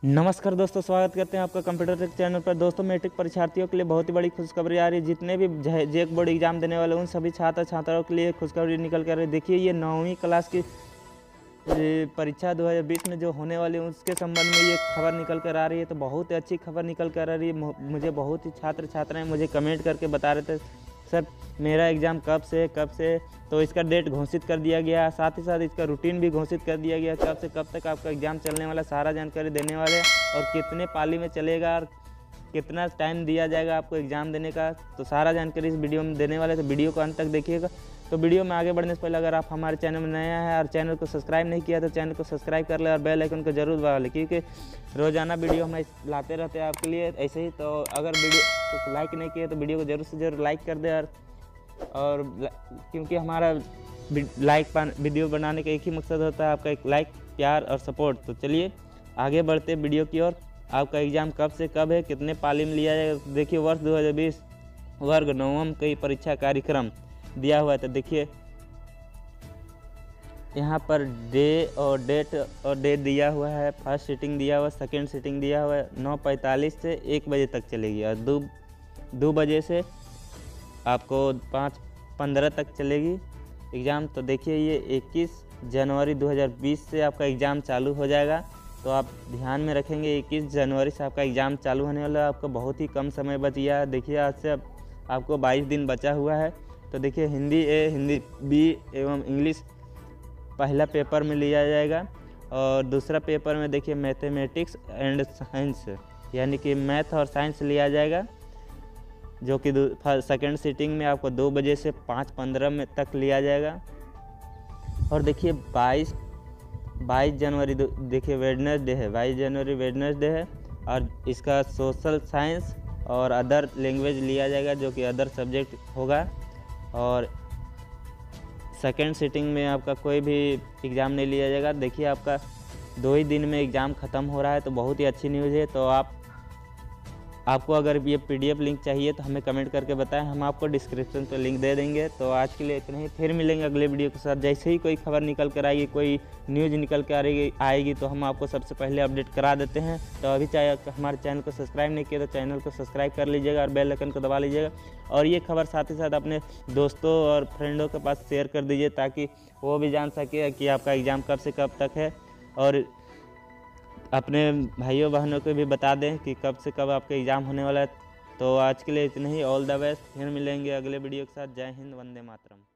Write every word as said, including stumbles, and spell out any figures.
नमस्कार दोस्तों, स्वागत करते हैं आपका कंप्यूटर टेक चैनल पर। दोस्तों, मैट्रिक परीक्षार्थियों के लिए बहुत ही बड़ी खुशखबरी आ रही है। जितने भी जेक बोर्ड एग्जाम देने वाले उन सभी छात्र छात्राओं के लिए खुशखबरी निकल कर रही है। देखिए, ये नौवीं क्लास की परीक्षा दो हज़ार बीस में जो होने वाली है उसके संबंध में ये खबर निकल कर आ रही है। तो बहुत ही अच्छी खबर निकल कर आ रही है। मुझे बहुत ही छात्र छात्राएँ मुझे कमेंट करके बता रहे थे, सर मेरा एग्ज़ाम कब से कब से तो इसका डेट घोषित कर दिया गया, साथ ही साथ इसका रूटीन भी घोषित कर दिया गया, कब से कब तक आपका एग्ज़ाम चलने वाला, सारा जानकारी देने वाले और कितने पाली में चलेगा और कितना टाइम दिया जाएगा आपको एग्ज़ाम देने का। तो सारा जानकारी इस वीडियो में देने वाले, तो वीडियो को अंत तक देखिएगा। तो वीडियो में आगे बढ़ने से पहले अगर आप हमारे चैनल में नया है और चैनल को सब्सक्राइब नहीं किया तो चैनल को सब्सक्राइब कर ले और बेल आइकन को जरूर दबा ले, क्योंकि रोज़ाना वीडियो हम लाते रहते हैं आपके लिए ऐसे ही। तो अगर वीडियो को लाइक नहीं किया तो वीडियो को जरूर से जरूर लाइक कर दे और और क्योंकि हमारा लाइक वीडियो बनाने का एक ही मकसद होता है, आपका एक लाइक, प्यार और सपोर्ट। तो चलिए आगे बढ़ते वीडियो की ओर। आपका एग्ज़ाम कब से कब है, कितने पाली में लिया जाएगा। देखिए, वर्ष दो हज़ार बीस वर्ग नवम की परीक्षा कार्यक्रम दिया हुआ है। तो देखिए यहाँ पर डे और डेट और डेट दिया हुआ है। फर्स्ट सीटिंग दिया हुआ है, सेकेंड सीटिंग दिया हुआ है। नौ पैंतालीस से एक बजे तक चलेगी और दो दो बजे से आपको पाँच पंद्रह तक चलेगी एग्ज़ाम। तो देखिए, ये इक्कीस जनवरी दो हज़ार बीस से आपका एग्ज़ाम चालू हो जाएगा। तो आप ध्यान में रखेंगे, इक्कीस जनवरी से आपका एग्ज़ाम चालू होने वाला है। आपको बहुत ही कम समय बच गया है। देखिए, आज से आपको बाईस दिन बचा हुआ है। तो देखिए, हिंदी ए, हिंदी बी एवं इंग्लिश पहला पेपर में लिया जाएगा और दूसरा पेपर में देखिए मैथमेटिक्स एंड साइंस, यानी कि मैथ और साइंस लिया जाएगा, जो कि सेकेंड सीटिंग में आपको दो बजे से पाँच पंद्रह में तक लिया जाएगा। और देखिए बाईस बाईस जनवरी देखिए वेडनेसडे है, बाईस जनवरी वेडनेसडे है और इसका सोशल साइंस और अदर लैंग्वेज लिया जाएगा, जो कि अदर सब्जेक्ट होगा। और सेकेंड सीटिंग में आपका कोई भी एग्ज़ाम नहीं लिया जाएगा। देखिए, आपका दो ही दिन में एग्ज़ाम ख़त्म हो रहा है, तो बहुत ही अच्छी न्यूज़ है। तो आप आपको अगर ये पीडीएफ लिंक चाहिए तो हमें कमेंट करके बताएं, हम आपको डिस्क्रिप्शन पे लिंक दे देंगे। तो आज के लिए इतना ही, फिर मिलेंगे अगले वीडियो के साथ। जैसे ही कोई खबर निकल कर आएगी, कोई न्यूज़ निकल कर आएगी आएगी तो हम आपको सबसे पहले अपडेट करा देते हैं। तो अभी चाहे हमारे चैनल को सब्सक्राइब नहीं किया तो चैनल को सब्सक्राइब कर लीजिएगा और बेल आइकन को दबा लीजिएगा। और ये खबर साथ ही साथ अपने दोस्तों और फ्रेंडों के पास शेयर कर दीजिए, ताकि वो भी जान सके कि आपका एग्ज़ाम कब से कब तक है। और अपने भाइयों बहनों को भी बता दें कि कब से कब आपका एग्ज़ाम होने वाला है। तो आज के लिए इतना ही। All the best. फिर मिलेंगे अगले वीडियो के साथ। जय हिंद, वंदे मातरम।